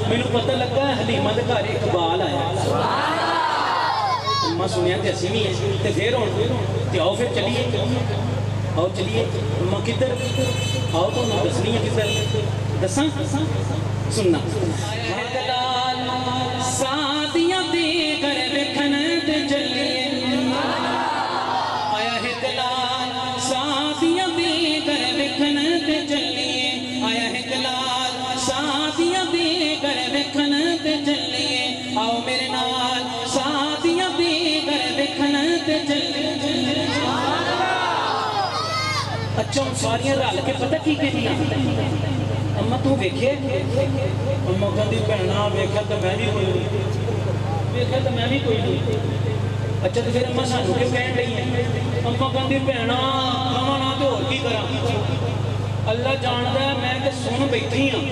मैनू पता लगा हलीमा के घर इकबाल आया। अम्मा सुनिया तो असी भी तो फिर आओ फिर चलिए, आओ चलिए। अम्मा किधर? आओ तो दसनी है किधर, दसा सुनना। सादियां दे घर वेखन ते चलिए, आया है दलाल सादियां दे घर वेखन ते चलिए, आया है दलाल सादियां दे घर वेखन ते चलिए, आओ मेरे नाल सादियां दे घर वेखन ते चलिए। अच्छा सारियां रल के पता की कहदियां, अम्मा तू वेखे? अम्मा कहती भैना वेख्या तो मैं भी कोई नहीं, वेख्या तो मैं भी कोई नहीं। अच्छा तो फिर अम्मा सानू क्यों कह रही है? अम्मा कहती भैना खावा ना तो होर की करा, अल्लाह जानदा है मैं तो सुन बैठी हाँ,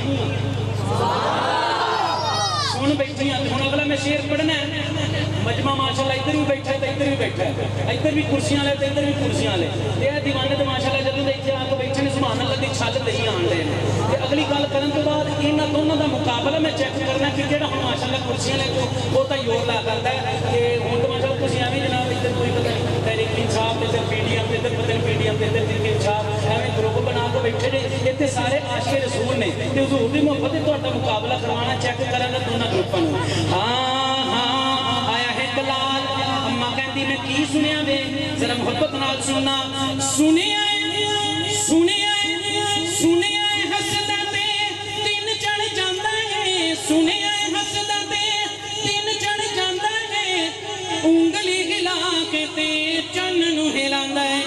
सुन बैठी हाँ। हुण अगला मैं शेर पढ़ना है, मजमा माशाल्लाह इधर भी बैठा है तो इधर भी बैठा है, इधर भी कुर्सियां ले तो इधर भी कुर्सियां ले। ये दीवाने तो माशाल्लाह जदों दे इत्थे आके बैठे ने सुभान अल्लाह दी छल दई आण दे ने। ते अगली गल करन तो बाद इन्हां दोनों दा मुकाबला मैं चेक करना कि जेड़ा हुण माशाल्लाह कुर्सियां ले जो वो तां जोर ला करदा है। ते हुण तो माशाल्लाह तुसीं एवें जनाब इधर कोई पता नहीं तहरीक इंसाफ ते इधर पीडीएम ते इधर पता नहीं पीडीएम ते इधर तहरीक इंसाफ एवें ग्रुप बना के बैठे ने। इत्थे सारे आशिक़े रसूल ने ते हुजूर दी मोहब्बत ते तुहाडा मुकाबला करवाना चेक करना दोनों ग्रुपां नूं। हाँ हाँ आया है दलाल। अम्मा कहती मैं की सुनिया वे, जरा मोहब्बत नाल सुनना। सुनिया सुनिया सुनिया हसदा ते दिन चढ़ जांदा है, सुनिया हसदा ते दिन चढ़ जांदा है, उंगली हिला के ते चन्न नूं हिलांदा है।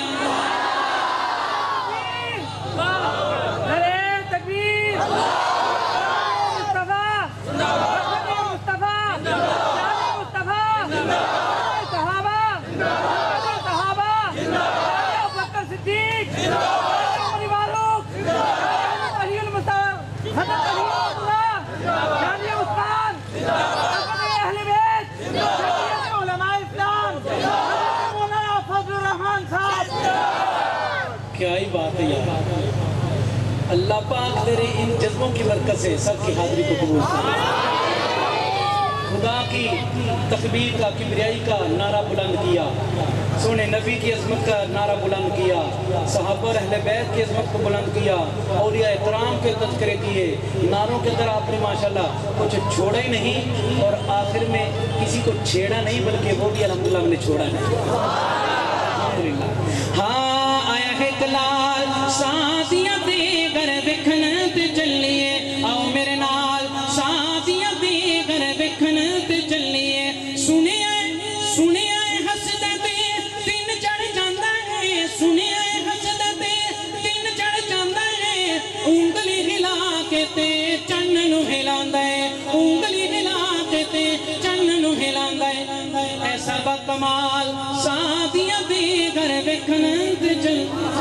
क्या ही बात है यार, अल्लाह पाक तेरे इन जज्बों की बरकत से सबकी हाजिरी को कबूल करे। खुदा की तकबीर का किबरियाई का नारा बुलंद किया, सोने नबी की अज़मत का नारा बुलंद किया, सहाबा अहले बैत की अज़मत को बुलंद किया, औलिया इकराम के तज़किरे किए। नारों के अंदर आपने माशाल्लाह कुछ छोड़ा ही नहीं और आखिर में किसी को छेड़ा नहीं, बल्कि वो भी अल्हम्दुलिल्लाह हमने छोड़ा नहीं। हाँ आया है दलाल सादियां दे घर वेखन ते चलिए, आओ मेरे नाल सादियां दे घर वेखन ते चलिए। सुनिया सुनिया हसदा ते दिन चढ़ जांदा है, सुनिया हसदा ते दिन चढ़ जांदा है, उंगली हिला के ते चन्न नूं हिलांदा है, उंगली हिला के ते चन्न नूं हिलांदा है। ऐसा बकमाल सादियां दे घर वेखन ते चल।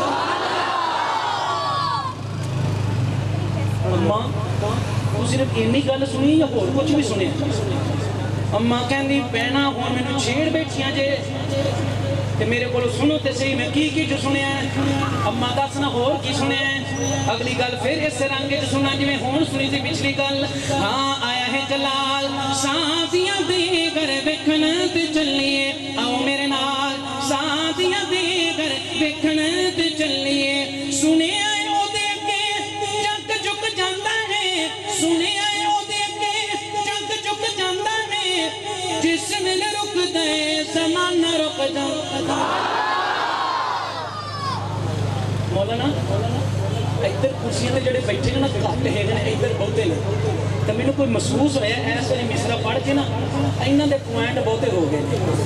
अम्मा तू सिर्फ इन्नी गल सुनी या होर कुछ भी सुनिया? अम्मा कहंदी भैना हुण मैनूं छेड़ बैठियां जे ते मेरे को सुनो ते सही मैं की जो सुनिया। अम्मा दसना होर की सुनिया? अगली गल फिर इस रंग च सुना जिवें हुण सुनी सी पिछली गल। हाँ आया है जलाल सादियां दे घर वेखन ते चलिए, आओ मेरे नाल सादियां दे घर वेखन ते चलिए। सुनिया ओदे अगे जग झुक जांदा है, सुनिया ओदे अगे जग झुक जांदा है, जिस वेले रुकदा है ज़माना रुक जांदा। मौलाना इधर कुर्सियां ते जेड़े बैठे ने ना घट है इधर बहुते ने, तो मैनूं कोई महसूस होया इस वाली मिसरा पढ़ के ना इन्हां दे पॉइंट बहुते हो गए।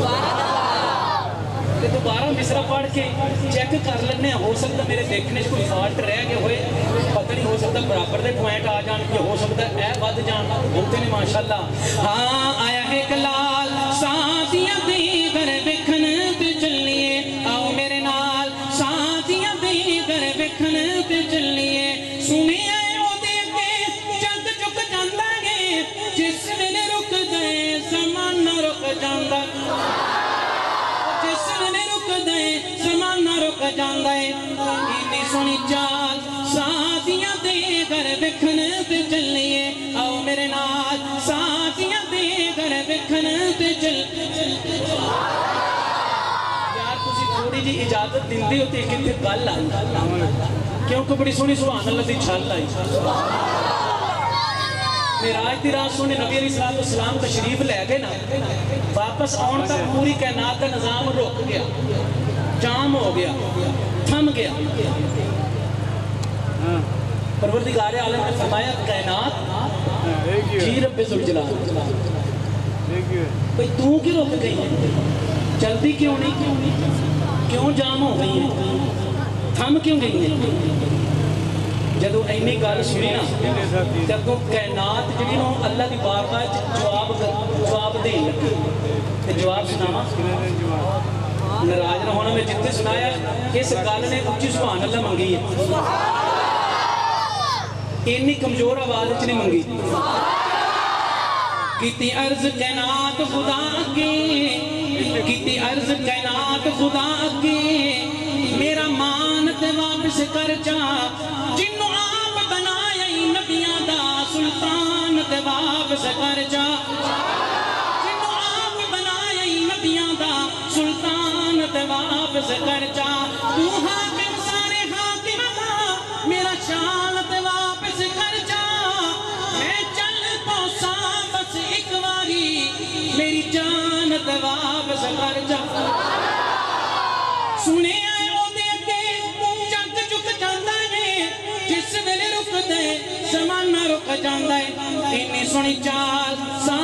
तो दोबारा मिसरा पढ़ के चेक कर लेने, हो सकता मेरे देखने से कोई फॉल्ट रह गए होए, पता नहीं, हो सकता बराबर के पॉइंट आ जान, हो सकता है वध जान, बहुते ने माशाल्लाह। हाँ आया है कलाल सादियां दे घर वेखन ते चलिए, आओ मेरे नाल सादियां दे घर वेखन ते चलिए। सुनिए ओदे अगे जग झुक जांदा है, जिस वेले रुकदा है ज़माना रुक जांदा, जिस वेले रुकदा है ज़माना रुक जांदा है। इन्नी सोहनी चाल सादियां दे घर वेखन ते चलिए, आओ मेरे नाल दिंदे हो ते किथे गल आई क्योंकि बड़ी सोहनी सुभान अल्लाह दी छल आई मेराज दी रात सोने नबी अलैहिस्सलाम तशरीफ लै गए ना वापस आउण तक पूरी कायनात का निजाम रुक गया जाम हो गया थम गया परवरदिगार आलम ने फरमाया कायनात जी रब्बे जुल जलाल भाई तू क्यों रुक गई है चलती क्यों नहीं क्यों जाम हो गई है थम क्यों गई है जदों इन्नी गल सुनी ना जदों कायनात जी अल्लाह की बारगाह जवाब देन लगी ते जवाब सुनावा नाराज ना होना मैं जितने सुनाया इस गल ने उच्ची सुभान अल्लाह मंगी है इन्नी कमजोर आवाज च नहीं मंगी कीती अर्ज कायनात खुदा अगे कीती अर्ज कायनात खुदा अगे मेरा मान ते वापस कर जा जिन्नू आप बनाया नबियां दा सुल्तान ते वापस कर जा जिन्नू आप बनाया नबियां दा सुल्तान ते वापस कर जा तू हाकिम सारे हाकिम दा मेरा शान ते वापस कर जा मैं चल पहुंचा बस एक बारी मेरी जान ते वापस कर जा सुने आए ओदे अगे जग झुक जांदा है जिस वेले रुकदे ज़माना रुक जांदा है इन्नी सोहनी चाल